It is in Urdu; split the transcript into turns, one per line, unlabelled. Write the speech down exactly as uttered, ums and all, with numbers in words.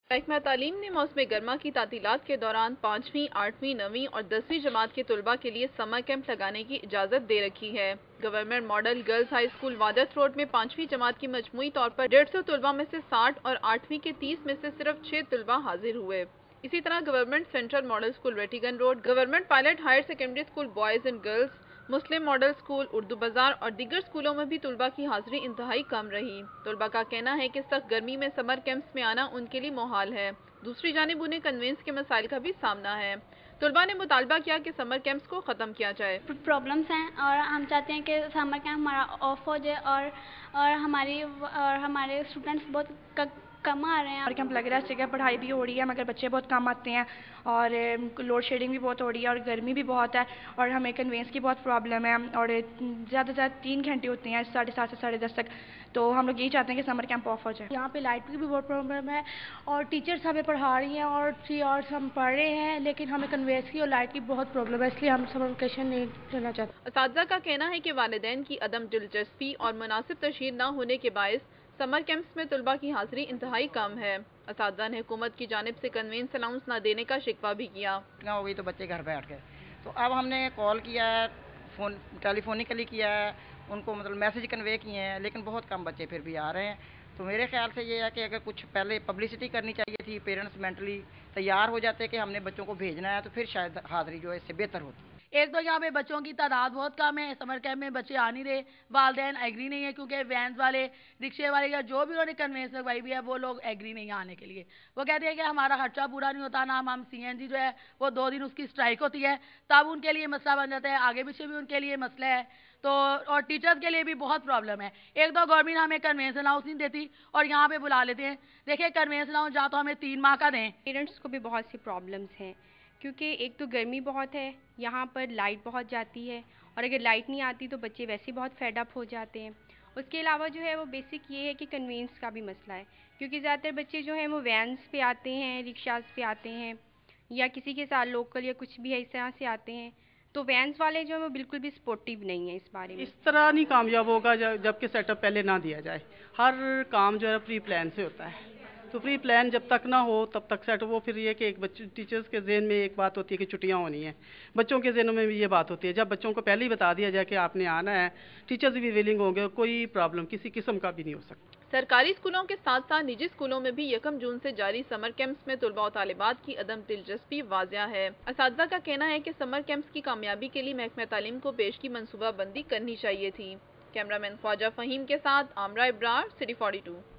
محکمہ تعلیم نے موسم گرما کی تعطیلات کے دوران پانچویں، آٹھویں، نویں اور دسویں جماعت کے طلباء کے لیے سمر کیمپ لگانے کی اجازت دے رکھی ہے۔ Government model girls high school وادت روڈ میں پانچویں جماعت کی مجموعی طور پر ڈیڑھ سو طلباء میں سے ساٹھ اور آٹھویں کے تیس میں سے صرف چھ طلباء حاضر ہوئے۔ اسی طرح government central model school Rattigan road, government pilot higher secondary school boys and girls, مسلم ماڈل اسکول، اردو بازار اور دیگر اسکولوں میں بھی طلباء کی حاضری انتہائی کم رہی۔ طلباء کا کہنا ہے کہ سخت گرمی میں سمر کیمپس میں آنا ان کے لیے محال ہے۔ دوسری جانب انہیں کنوینس کے مسائل کا بھی سامنا ہے۔ طلباء نے مطالبہ کیا کہ سمر کیمپس کو ختم کیا جائے۔
پرابلمس ہیں اور ہم چاہتے ہیں کہ سمر کیمپ ہمارا آف ہو جائے اور اور ہماری اور ہمارے اسٹوڈنٹس بہت کم آ رہے ہیں۔
سمر کیمپ لگ رہا ہے، اس جگہ پڑھائی بھی ہو رہی ہے مگر بچے بہت کم آتے ہیں اور لوڈ شیڈنگ بھی بہت ہو رہی ہے اور گرمی بھی بہت ہے اور ہمیں کنوینس کی بہت پرابلم ہے اور زیادہ سے زیادہ تین گھنٹے ہوتے ہیں ساڑھے سات سے ساڑھے دس تک، تو ہم لوگ یہی چاہتے ہیں کہ سمر کیمپ آف ہو جائے۔
یہاں پہ لائٹ کی بھی بہت پرابلم ہے اور ٹیچرس ہمیں پڑھا رہی ہیں اور تھری آورس ہم پڑھ رہے ہیں لیکن ہمیں کنوینس کی اور لائٹ کی بہت پرابلم ہے، اس لیے ہم سمر ویکیشن نہیں لینا چاہتے۔
اساتذہ کا کہنا ہے کہ والدین کی عدم دلچسپی اور مناسب تشہیر نہ ہونے کے باعث سمر کیمپس میں طلباء کی حاضری انتہائی کم ہے۔ اساتذہ نے حکومت کی جانب سے کنوینس الاؤنس نہ دینے کا شکوہ بھی کیا۔
ہو گئی تو بچے گھر بیٹھ گئے، تو اب ہم نے کال کیا ہے، فون ٹیلی فونیکلی کیا ہے، ان کو مطلب میسج کنوے کیے ہیں لیکن بہت کم بچے پھر بھی آ رہے ہیں۔ تو میرے خیال سے یہ ہے کہ اگر کچھ پہلے پبلسٹی کرنی چاہیے تھی، پیرنٹس مینٹلی تیار ہو جاتے کہ ہم نے بچوں کو بھیجنا ہے تو پھر شاید حاضری جو ہے اس سے بہتر ہوتی۔
ایک تو یہاں پہ بچوں کی تعداد بہت کم ہے، سمر کیمپ میں بچے آ نہیں رہے، والدین ایگری نہیں ہے کیونکہ وینز والے، رکشے والے یا جو بھی انہوں نے کنوینس لگوائی بھی ہے وہ لوگ ایگری نہیں ہیں آنے کے لیے۔ وہ کہتے ہیں کہ ہمارا خرچہ پورا نہیں ہوتا، نہ ہم سی این جی جو ہے وہ دو دن اس کی اسٹرائک ہوتی ہے تب ان کے لیے مسئلہ بن جاتا ہے، آگے پیچھے بھی ان کے لیے مسئلہ ہے، تو اور ٹیچرز کے لیے بھی بہت پرابلم ہے۔ ایک تو گورنمنٹ ہمیں کنوینس الاؤنس نہیں دیتی اور یہاں پہ بلا لیتے ہیں، دیکھیں کنوینس الاؤنس جہاں تو ہمیں تین ماہ کا دیں۔
پیرنٹس کو بھی بہت سی پرابلمس ہیں کیونکہ ایک تو گرمی بہت ہے، یہاں پر لائٹ بہت جاتی ہے اور اگر لائٹ نہیں آتی تو بچے ویسے ہی بہت فیڈ اپ ہو جاتے ہیں۔ اس کے علاوہ جو ہے وہ بیسک یہ ہے کہ کنوینس کا بھی مسئلہ ہے کیونکہ زیادہ تر بچے جو ہیں وہ وینس پہ آتے ہیں، رکشاز پہ آتے ہیں یا کسی کے ساتھ لوکل یا کچھ بھی اس طرح سے آتے ہیں، تو وینس والے جو ہیں وہ بالکل بھی سپورٹیو نہیں ہیں اس بارے میں۔
اس طرح نہیں کامیاب ہوگا جب کہ سیٹ اپ پہلے نہ دیا جائے۔ ہر کام جو ہے پری پلان سے ہوتا ہے، تو پری پلان جب تک نہ ہو تب تک سیٹ وہ پھر یہ کہ ایک بچے ٹیچرز کے ذہن میں ایک بات ہوتی ہے کہ چھٹیاں ہونی ہیں، بچوں کے ذہنوں میں بھی یہ بات ہوتی ہے۔ جب بچوں کو پہلے ہی بتا دیا جائے کہ آپ نے آنا ہے، ٹیچرز بھی ویلنگ ہوں گے، کوئی پرابلم کسی قسم کا بھی نہیں ہو سکتا۔
سرکاری اسکولوں کے ساتھ ساتھ نجی اسکولوں میں بھی یکم جون سے جاری سمر کیمپس میں طلباء و طالبات کی عدم دلچسپی واضح ہے۔ اساتذہ کا کہنا ہے کہ سمر کیمپس کی کامیابی کے لیے محکمہ تعلیم کو پیش کی منصوبہ بندی کرنی چاہیے تھی۔ کیمرہ مین خواجہ فہیم کے ساتھ Amra Abrar, city forty to.